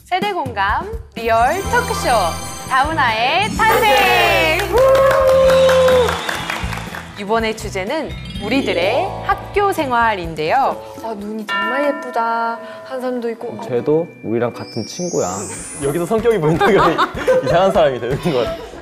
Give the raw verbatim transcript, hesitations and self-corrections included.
세대 공감 리얼 토크쇼 다문화의 탄생! 이번의 주제는 우리들의 학교 생활인데요. 아, 눈이 정말 예쁘다 한 사람도 있고. 쟤도 우리랑 같은 친구야. 여기서 성격이 보인다고 이상한 사람이 되는 것 같아.